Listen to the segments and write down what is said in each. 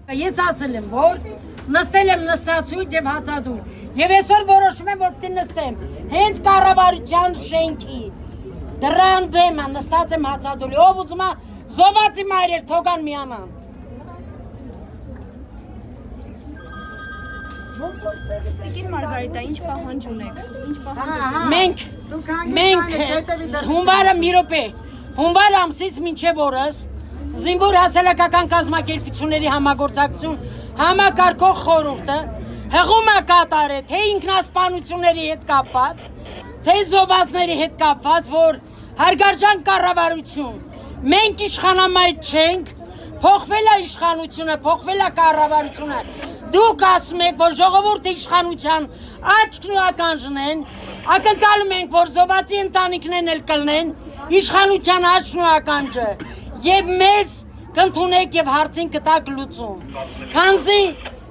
Ես ասել եմ, որ նստել եմ նստացույց եւ հացադուլ։ Եվ այսօր որոշում եմ, որ պիտի նստեմ հենց կառավարության շենքի դրան դեմը նստած եմ հացադուլի։ Ով ուզում է զոհվածի մայրեր թողան միանան։ Տիկին Մարգարիտա, ինչ պահանջ ունեք։ Մենք հունվարը մի րոպե, հունվար ամսից մինչև օրս զինվոր հասարակական կազմակերպությունների համագործակցություն համակարգող խորհուրդը հղում է կատարել թե ինքնասպանությունների հետ կապված, թե զոհվածների հետ կապված, որ հարգարժան կառավարություն, մենք իշխանամայր չենք, փոխվել է իշխանությունը, փոխվել է կառավարությունը, դուք ասում եք, որ ժողովուրդը իշխանության աչքն ու ականջն են, ակնկալում ենք, որ զոհվածի ընտանիքներն էլ կլինեն իշխանության աչքն ու ականջը եւ մեզ կընդունեք եւ հարցին կտակ լուծում։ Քանզի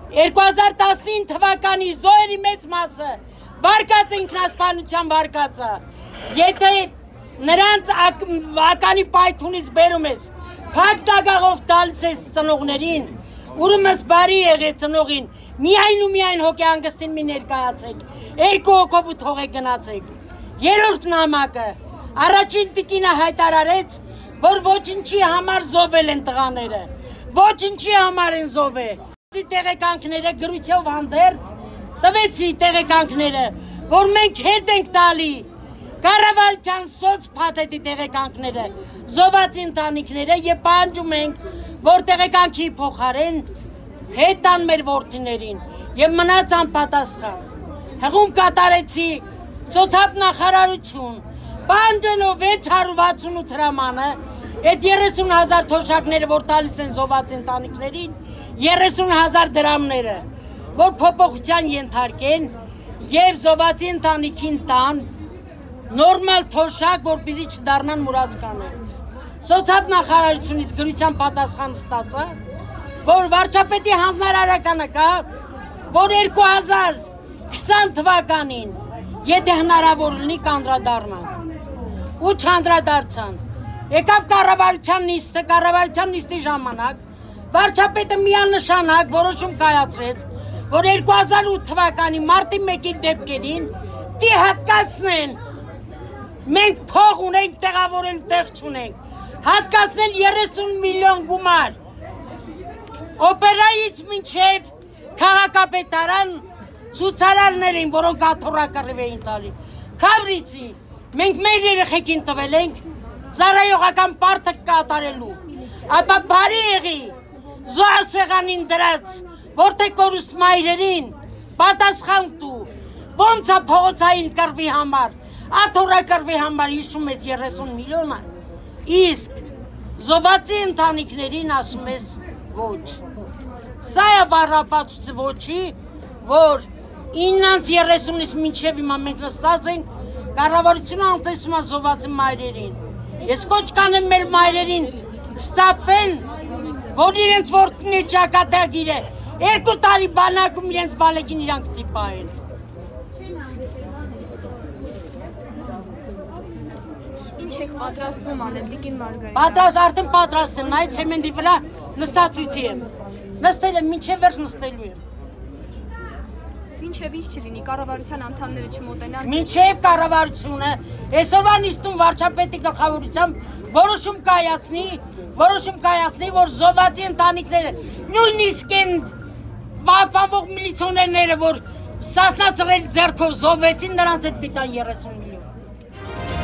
2019 թվականի զոհերի մեծ մասը վարկած ինքնասպանության վարկածը։ Եթե նրանց ականի պայթունից բերում ես, փակ դագաղով տալիս ես ծնողներին, ուրեմն բարի եղե ծնողին, միայն ու միայն հոգեհանգստին մի ներկայացեք, 2 հոգով ու թողեք գնացեք։ Երրորդ նամակը առաջին տիկինը հայտարարեց, որ ոչինչի համար զոհվել են տղաները, ոչինչի համար են զոհվել։ Տեղեկանքները գրությամբ հանդերձ տվեցի տեղեկանքները, որ մենք հետ ենք տալի կառավարության սոցփաթեթի տեղեկանքները, զոհվածի ընտանիքները եւ պահանջում ենք, որ տեղեկանքի փոխարեն հետ տան մեր որդիներին եւ մնաց անպատասխան։ Հղում կատարեցի սոցիալ-նախարարություն, պահանջելով 668 հրամանը, այդ 30,000 թոշակները, որ տալիս են զոհված ընտանիքներին, 30,000 դրամները, որ փոփոխության ենթարկեն եւ զոհվածի ընտանիքին տան նորմալ թոշակ, որպեսզի չդառնան մուրացկաներ։ Սոցիալ-նախարարությունից գրության պատասխան ստացա, որ վարչապետի հանձնարարականը կա, որ 2020 թվականին, եթե հնարավոր լինի, կանդրադառնան։ Ու չանդրադարձան։ Եկավ կառավարության նիստի ժամանակ, վարչապետը միանշանակ որոշում կայացրեց, որ 2008 թվականի մարտի 1-ի դեպքերին դի հատկացնեն, մենք փող ունենք, տեղավորելու տեղ չունենք, հատկացնել 30 միլիոն գումար, օպերայից մինչև քաղաքապետարան ցուցարարներին, որոնք աթոռակռիվ էին տալի, Քավրիցի, մենք մեր երեխեքին տվել ենք ծառայողական պարտը կատարելու, ապա բարի եղի զոհասեղանին դրած որտե կորուստ մայրերին պատասխան տու, ոնց է փողոցային կռվի համար, աթոռակռվի համար հիշում ես 30 միլիոնը, իսկ զոհվածի ընտանիքներին ասում ես ոչ։ Սա է վառապացուցը ոչի, որ 9:30-ից մինչև հիմա մենք նստած ենք, կառավարությունը անտեսում է զոհվածի մայրերին։ Ես կոչ կանեմ մեր մայրերին ստապեն, որ իրենց որդին ճակատագիր է, 2 տարի բանակում իրենց բալեկին իրանք տիպային։ Ինչ եք պատրաստվում անել, տիկին Մարգարիտա։ Արդեն պատրաստ եմ, նայ ցեմենտի վրա նստացույցի եմ։ Նստել եմ, մինչև վերջ նստելու եմ։ Մինչև ինչ չլինի, կառավարության անդամները չմոտենան։ Մինչև կառավարությունը այսօրվա նիստում վարչապետի գլխավորությամբ որոշում կայացնի, որ զոհվածի ընտանիքները, նույնիսկ են պահպանող միլիցիոներները, որ Սասնա ծռերի ձեռքով զոհվեցին, նրանց հետ պիտան 30 միլիոն։